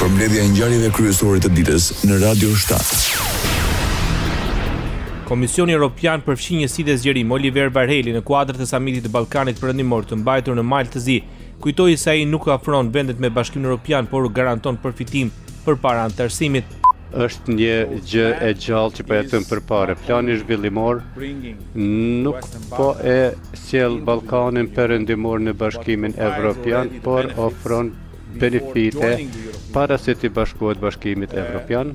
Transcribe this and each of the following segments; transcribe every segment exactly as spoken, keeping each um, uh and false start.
Përmbledhja e ngjarjeve kryesore të ditës në Radio shtat. Komisioni Evropian përfshi njësitë e zgjerim Oliver Varheli në kuadër të samitit të Ballkanit Perëndimor të mbajtur në Malë të Zi, kujtoi se ai nuk afron vendet me Bashkimin Evropian, por garanton përfitim përpara antarësimit. Është një gjë e gjallë që po jetojmë përpara. Plani zhvillimor nuk po e sjell Ballkanin Perëndimor në Bashkimin Evropian, por ofron benefite para se të bashkohet Bashkimit Evropian,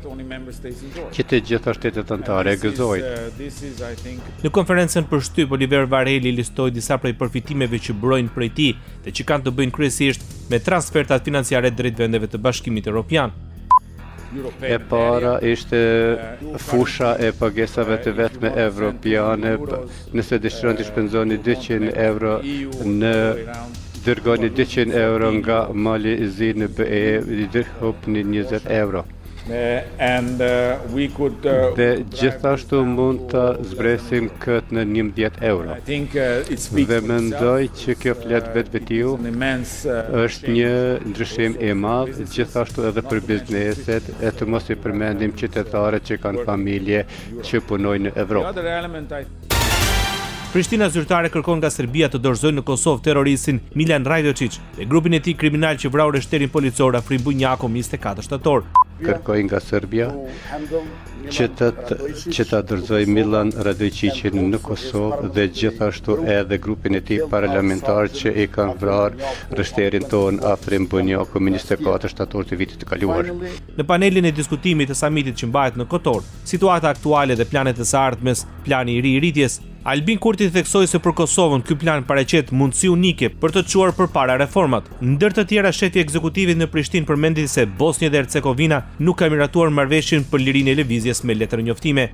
që të gjitha shtetet anëtare e gëzojnë. Në konferencën për shtyp, Oliver Varheli listoi disa prej përfitimeve që burojnë prej tij dhe që kanë të bëjnë kryesisht me transfertat financiare drejt vendeve të Bashkimit Evropian. E para ishte fusha e pagesave të vetme evropiane, nëse dëshironi të shpenzoni dyqind euro në dërgoni dyqind euro nga Mali i Zi në B E, i dërhopni njëzet euro. And uh, we could uh, dhe gjithashtu mund të zbresim këtë në njëmbëdhjetë euro. I think uh, it speaks dhe mendoj që kjo flet vetë vetiu është një ndryshim i madh, gjithashtu edhe për bizneset, e të mos i përmendim qytetarët që kanë familje që punojnë në Evropë. Prishtina zyrtare kërkon nga Serbia të dorëzojë në Kosovë terroristin Milan Rajdocic dhe grupin e tij kriminal që vrau reshterin policor Afrim Bunjako njëzet e katër shtator. Kërkoj nga Serbia që të që ta dorëzojë Milan Radojcicin në Kosovë dhe gjithashtu edhe grupin e tij parlamentar që i kanë vrarë reshterin ton Afrim Bunjako njëzet e katër shtator të vitit të kaluar. Në panelin e diskutimit të samitit që mbahet në Kotor, situata aktuale dhe planet e së ardhmes, plani i ri i rritjes, Albin Kurti theksoi se për Kosovën ky plan paraqet mundësi unike për të çuar përpara reformat. Ndër të tjera, shefi i ekzekutivit në Prishtinë përmendi se Bosnja dhe Hercegovina nuk ka miratuar marrëveshjen për lirinë e lëvizjes me letër njoftime.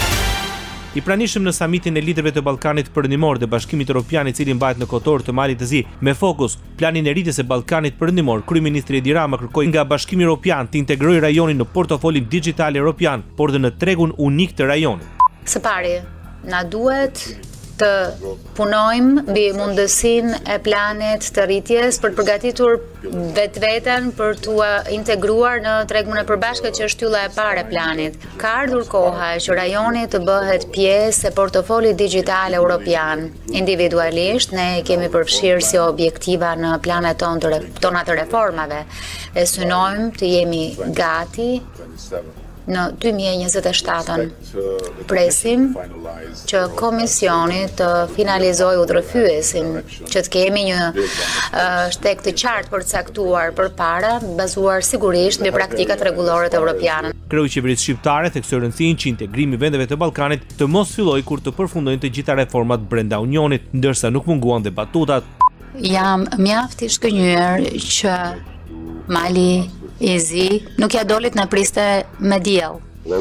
I pranishëm në samitin e liderëve të Ballkanit Perëndimor dhe Bashkimit Evropian, i cili mbahet në Kotor të Malit të Zi, me fokus planin e rritjes së Ballkanit Perëndimor, kryeministri Edi Rama kërkoi nga Bashkimi Evropian të integrojë rajonin në portofolin digjital evropian, por dhe në tregun unik të rajonit. Së pari, na duhet të punojmë mbi mundësinë e planit të rritjes për të përgatitur vetveten për t'u integruar në tregun e përbashkët që është shtylla e parë e planit. Ka ardhur koha që rajoni të bëhet pjesë e portofolit digjital evropian. Individualisht ne kemi përfshirë si objektiva në planet ton të tona të reformave dhe synojmë të jemi gati në dy mijë e njëzet e shtatën. Presim që komisioni të finalizojë udhërfyesin, që të kemi një uh, shtek të qartë për të caktuar përpara, bazuar sigurisht mbi praktikat rregullore të evropiane. Kreu i qeverisë shqiptare theksoi rëndësinë që integrimi i vendeve të Ballkanit të mos fillojë kur të përfundojnë të gjitha reformat brenda Unionit, ndërsa nuk munguan dhe batutat. Jam mjaft i shkënjyer që Mali i Zi nuk ja dolit në priste me diell,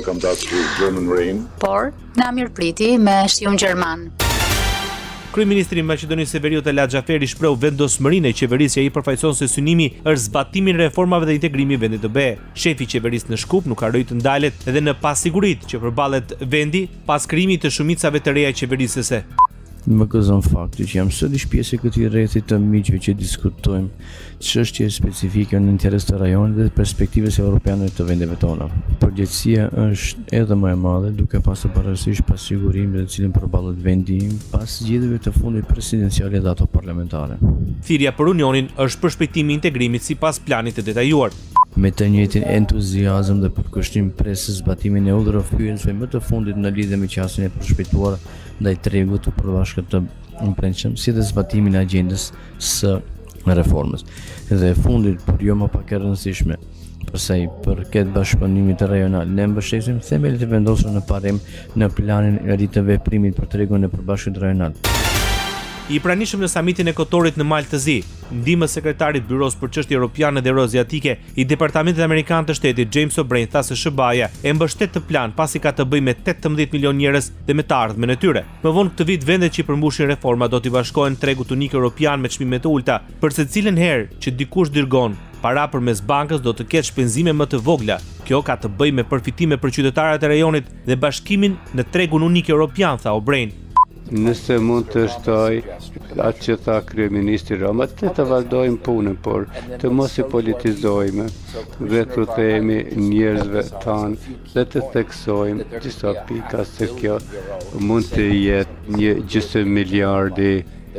por na mirëpriti me shiun gjerman. Kryeministri i Maqedonisë Severiut Ela Xhaferi shpreu vendosmërinë e qeverisë që ai përfaqëson se synimi është zbatimi i reformave dhe integrimi i vendit të B E. Shefi i qeverisë në Shkup nuk harroi të ndalet edhe në pasiguritë që përballet vendi pas krijimit të shumicave të reja qeverisëse. Më gëzon fakti që jam sërish pjesë e këtij rrethi të miqve që diskutojmë çështje specifike në interes të rajonit dhe perspektivës europiane të vendeve tona. Përgjegjësia është edhe më e madhe duke pasur parasysh pasigurimin të cilin përballet vendi pas zgjedhjeve të fundit presidenciale dhe ato parlamentare. Thirrja për Unionin është përshpejtimi i integrimit sipas planit të detajuar. Me të njëjtin entuziazëm dhe përkushtim presë zbatimin e udhërofyesve më të fundit në lidhje me qasjen e përshpejtuar ndaj tregut të përbashkët të brendshëm, si dhe zbatimin e agjendës së reformës. Dhe e fundit, por jo më pak e rëndësishme, përsa i përket bashkëpunimit rajonal, ne mbështesim themelit e vendosur në parim në planin e ri të veprimit për tregun e përbashkët rajonal. I pranishëm në samitin e Kotorit në Malë të Zi, ndihmës sekretarit Byros për çështje europiane dhe euroaziatike i Departamentit Amerikan të Shtetit James O'Brien tha se S B A-ja e mbështet të plan pasi ka të bëjë me tetëmbëdhjetë milion njerëz dhe me të ardhmen e tyre. Më vonë këtë vit vendet që i përmbushin reforma do t'i bashkohen tregut unik europian me çmime të ulta, për secilën herë që dikush dërgon para përmes bankës do të ketë shpenzime më të vogla. Kjo ka të bëjë me përfitime për qytetarët e rajonit dhe bashkimin në tregun unik europian, tha O'Brien. Nëse mund të shtoj atë që tha kryeministri Rama, të të vazhdojmë punën, por të mos i politizojmë dhe të themi njerëzve tanë dhe të theksojmë disa pika se kjo mund të jetë një gjysmë miliardi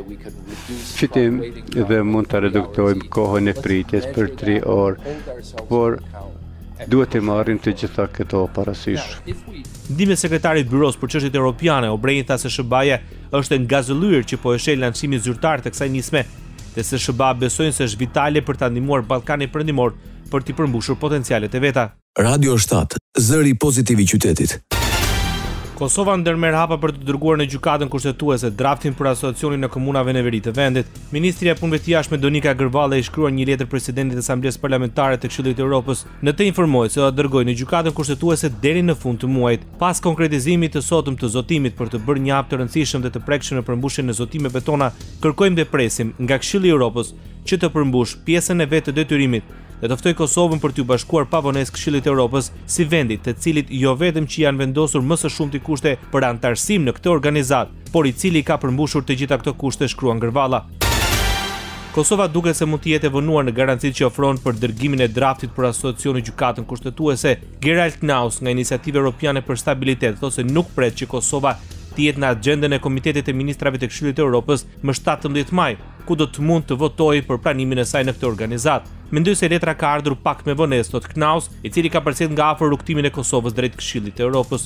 fitim dhe mund të reduktojmë kohën e pritjes për tri orë, por duhet të marrim të gjitha këto parasysh. Ndime sekretarit Byros për çështjet europiane, Obrejn tha se S B A-ja është e ngazëllyer që po e sheh lancimin zyrtar të kësaj nisme, dhe se S B A besojnë se është vitale për ta ndihmuar Ballkanin Perëndimor për t'i përmbushur potencialet e veta. Radio shtat, zëri pozitiv i qytetit. Kosova ndërmerr hapa për të dërguar në gjykatën kushtetuese draftin për asociacionin e komunave në veri të vendit. Ministria e Punëve të Jashtme Donika Gërvalla i shkruar një letër presidentit të Asamblesë Parlamentare të Këshillit të Evropës në të informojë se do ta dërgojë në gjykatën kushtetuese deri në fund të muajit. Pas konkretizimit të sotëm të zotimit për të bërë një hap të rëndësishëm dhe të prekshëm në përmbushjen e zotimeve tona, kërkojmë dhe presim nga Këshilli i Evropës që të përmbush pjesën e vetë të detyrimit dhe të ftoj Kosovën për t'u bashkuar pavonesë Këshillit të Evropës si vendit të cilit jo vetëm që janë vendosur më së shumti kushte për antarësim në këtë organizat, por i cili ka përmbushur të gjitha këto kushte, shkruan Gërvalla. Kosova duket se mund të jetë e vënuar në garancitë që ofron për dërgimin e draftit për asociacion në gjykatën kushtetuese. Gerald Knaus nga Iniciativa Europiane për Stabilitet thotë se nuk pret që Kosova të jetë në agjendën e Komitetit të Ministrave të Këshillit të Evropës më shtatëmbëdhjetë maj, ku do të mund të votojë për pranimin e saj në këtë organizat. Mendoj se letra ka ardhur pak me vonesë, thot Knaus, i cili ka përcjell nga afër rrugtimin e Kosovës drejt Këshillit të Evropës.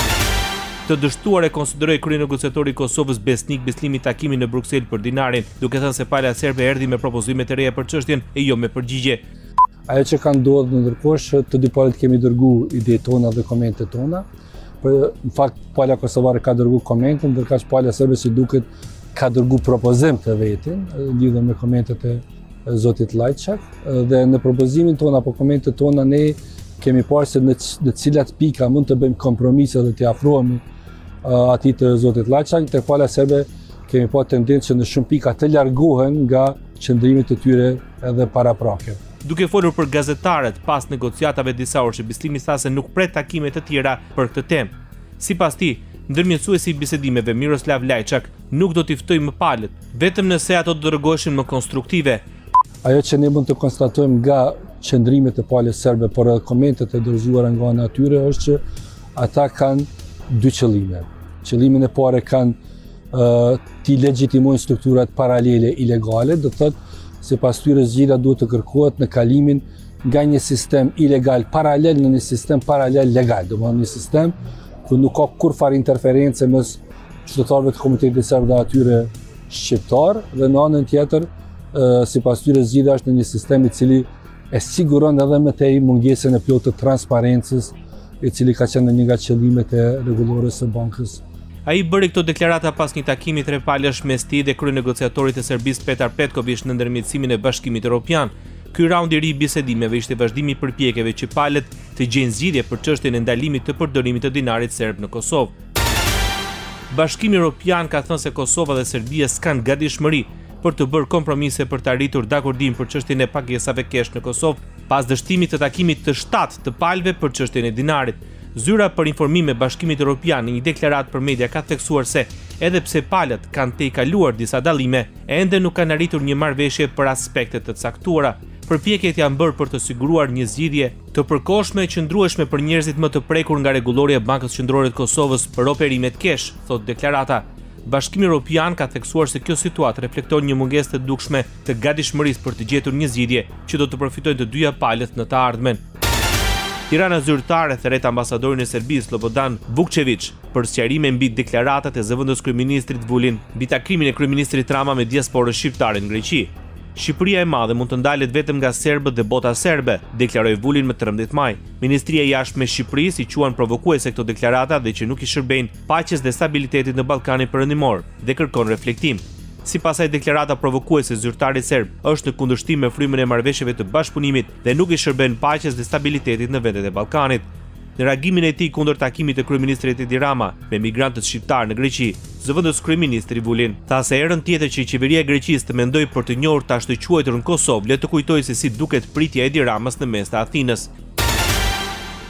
Të dështuar e konsideroi kryenegociatori i Kosovës Besnik Beslimi takimin në Bruksel për dinarin, duke thënë se palja serbe erdhi me propozime të reja për çështjen e jo me përgjigje. Ajo që ka ndodhur në ndërkohë, të dy palët kemi dërguar idetë tona dhe komentet tona. Për në fakt palja kosovare ka dërguar komente, ndërka që palja serbe si duket ka dërguar propozim të vetin, lidhur me komentet e zotit Lajçak, dhe në propozimin tonë apo komentet tona ne kemi parë se në, në cilat pika mund të bëjmë kompromise dhe të afrohemi uh, atij të zotit Lajçak, tek palja serbe kemi parë tendencë që në shumë pika të largohen nga qëndrimit të tyre edhe paraprake. Duke folur për gazetarët pas negociatave disa orë, Beslimi tha se nuk pret takime të tjera për këtë temë. Sipas tij, ndërmjetësuesi i bisedimeve Miroslav Lajçak nuk do t'i ftojë më palët, vetëm nëse ato do rregoheshin më konstruktive. Ajo që ne mund të konstatojmë nga qëndrimet e palës serbe, por edhe komentet e dorëzuara nga ana e tyre, është që ata kanë dy qëllime. Qëllimin e parë kanë uh, t'i legjitimojnë strukturat paralele ilegale, do të thotë se pas tyre zgjidhja duhet të kërkohet në kalimin nga një sistem ilegal paralel në një sistem paralel legal, do të thotë një sistem ku nuk ka kurfar interferencë mes qytetarëve të komunitetit serb dhe atyre shqiptar, dhe në anën tjetër, sipas tyre zgjidhja është në një sistem i cili e siguron edhe më tej mungesën e plotë të transparencës, i cili ka qenë një nga qëllimet e rregullores së bankës. Ai bëri këto deklarata pas një takimi trepalësh mes tij dhe kryenegociatorit të Serbisë Petar Petković në ndërmjetësimin e Bashkimit Evropian. Ky raund i ri i bisedimeve ishte vazhdimi i përpjekjeve që palët të gjejnë zgjidhje për çështjen e ndalimit të përdorimit të dinarit serb në Kosovë. Bashkimi Evropian ka thënë se Kosova dhe Serbia s'kan gatishmëri për të bërë kompromise për të arritur dakordim për çështjen e pagesave kesh në Kosovë pas dështimit të takimit të shtatë të palëve për çështjen e dinarit. Zyra për informime Bashkimit Evropian në një deklaratë për media ka theksuar se edhe pse palët kanë tejkaluar disa dallime, ende nuk kanë arritur një marrëveshje për aspekte të caktuara. Përpjekjet janë bërë për të siguruar një zgjidhje të përkohshme e qëndrueshme për njerëzit më të prekur nga rregullori e Bankës Qendrore të Kosovës për operimet kesh, thot deklarata. Bashkimi Evropian ka theksuar se kjo situatë reflekton një mungesë të dukshme të gatishmërisë për të gjetur një zgjidhje që do të përfitojnë të dyja palët në të ardhmen. Tirana zyrtare thret ambasadorin e Serbisë Slobodan Vukčević për sqarime mbi deklaratat e zëvendës kryeministrit Vulin mbi takimin e kryeministrit Rama me diasporën shqiptare në Greqi. Shqipëria e madhe mund të ndalet vetëm nga serbët dhe bota serbe, deklaroi Vulin më trembëdhjetë maj. Ministria e Jashtme e Shqipërisë i quan provokuese këto deklarata dhe që nuk i shërbejnë paqes dhe stabilitetit në Ballkanin Perëndimor dhe kërkon reflektim. Sipas asaj, deklarata provokuese zyrtarit serb është në kundërshtim me frymën e marrëveshjeve të bashkëpunimit dhe nuk i shërben paqes dhe stabilitetit në vendet e Ballkanit. Në reagimin e tij kundër takimit të kryeministrit Edi Rama me migrantët shqiptar në Greqi, zëvendës kryeministri Vulin tha se herën tjetër që qeveria e Greqisë të mendoj për të njohur tash të quajtur në Kosovë, le të kujtojë se si duket pritja e Edi Ramës në mes të Athinës.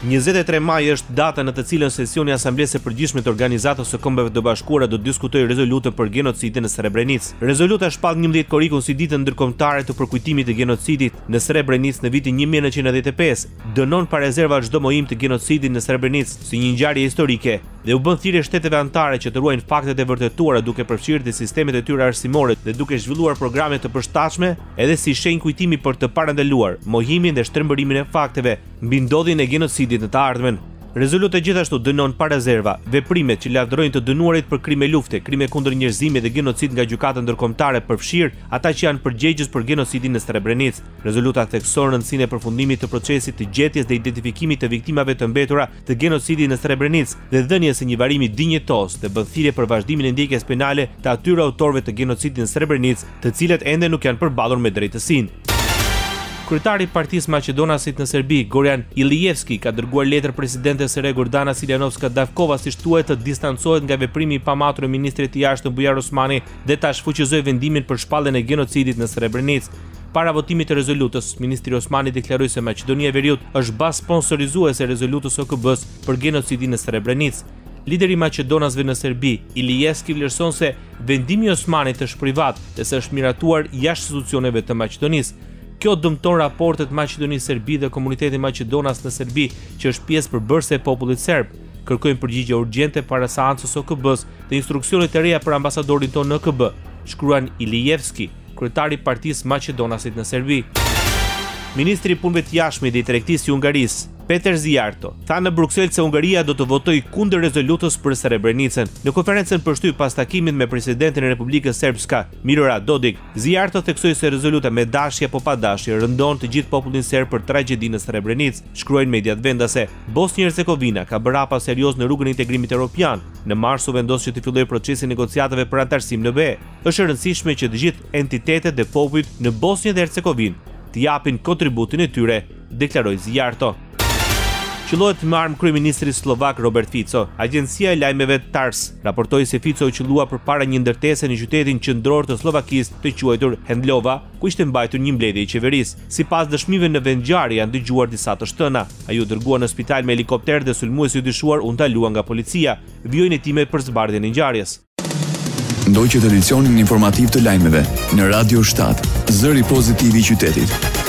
njëzet e tre maj është data në të cilën sesioni i Asamblesë së Përgjithshme të Organizatës së Kombeve të Bashkuara do të diskutojë rezolutën për genocidin në Srebrenicë. Rezoluta shpall njëmbëdhjetë korrikun si ditën ndërkombëtare të përkujtimit të genocidit në Srebrenicë në vitin një mijë nëntëqind e nëntëdhjetë e pesë, dënon pa rezerva çdo mohim të genocidit në Srebrenicë si një ngjarje historike dhe u bën thirrje shteteve anëtare që të ruajnë faktet e vërtetuara duke përfshirë të sistemet e tyre arsimore dhe duke zhvilluar programe të përshtatshme edhe si shenjë kujtimi për të parandaluar mohimin dhe shtrembërimin e fakteve mbi ndodhjen e genocidit në të ardhmen. Rezoluta gjithashtu dënon pa rezerva veprimet që lavdërojnë të dënuarit për krime lufte, krime kundër njerëzimit dhe genocid nga gjykata ndërkombëtare, përfshirë ata që janë përgjegjës për genocidin në Srebrenicë. Rezoluta thekson rëndësinë e përfundimit të procesit të gjetjes dhe identifikimit të viktimave të mbetura të genocidit në Srebrenicë dhe dhënies së një varimi dinjitos dhe bën thirrje për vazhdimin e ndjekjes penale të atyre autorëve të genocidit në Srebrenicë, të cilët ende nuk janë përballur me drejtësinë. Kryetari i Partisë Maqedonasit në Serbi, Gorjan Ilijevski, ka dërguar letër presidentes së re Gordana Siljanovska-Davkova si thuhet të distancohet nga veprimi i pamatur i ministrit të jashtëm Bujar Osmani dhe ta shfuqizoi vendimin për shpalljen e genocidit në Srebrenicë. Para votimit të rezolutës, ministri Osmani deklaroi se Maqedonia e Veriut është bazë sponsorizuese e rezolutës O K B-s për genocidin në Srebrenicë. Lideri i Maqedonasve në Serbi, Ilijevski, vlerëson se vendimi i Osmanit është privat dhe se është miratuar jashtë institucioneve të Maqedonisë. Kjo dëmton raportet Maqedoni-Serbi dhe komuniteti Maqedonas në Serbi, që është pjesë përbërëse e popullit serb. Kërkojnë përgjigje urgjente para seancës O K B-s dhe instruksionet të reja për ambasadorin tonë në O K B, shkruan Ilijevski, kryetari i Partisë Maqedonasit në Serbi. Ministri i Punëve të Jashtme dhe i Tregtisë i Hungarisë, Peter Ziarto, tha në Bruksel se Hungaria do të votojë kundër rezolutës për Srebrenicën. Në konferencën përshtyp pas takimit me presidentin e Republikës Serbska, Milorad Dodik, Ziarto theksoi se rezoluta me dashje apo pa dashje rëndon të gjithë popullin serb për tragjedinë në Srebrenicë. Shkruajnë mediat vendase. Bosnia-Hercegovina ka bërë hapa serioz në rrugën e integrimit evropian. Në mars u vendos që të fillojë procesi negociatave për antarësim në B E. Është e rëndësishme që të gjithë entitetet dhe popujt në Bosnjë dhe Hercegovinë të japin kontributin e tyre, deklaroi Ziarto. Qellohet me armë kryeministri slovak Robert Fico. Agjencia e lajmeve TARS raportoi se Fico u qellua përpara një ndërtese në qytetin qendror të Slovakisë të quajtur Hendlova, ku ishte mbajtur një mbledhje i qeverisë. Sipas dëshmive në vendngjarje janë dëgjuar disa të shtëna. Ai u dërgua në spital me helikopter dhe sulmuesi i dyshuar u ndalua nga policia. Vijojnë hetime për zbardhjen e ngjarjes. Ndoqët edicionin informativ të lajmeve në Radio shtat, zëri pozitiv i qytetit.